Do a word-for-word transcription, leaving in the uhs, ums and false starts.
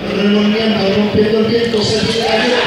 remolviendo, rompiendo el viento, se viene la guerra.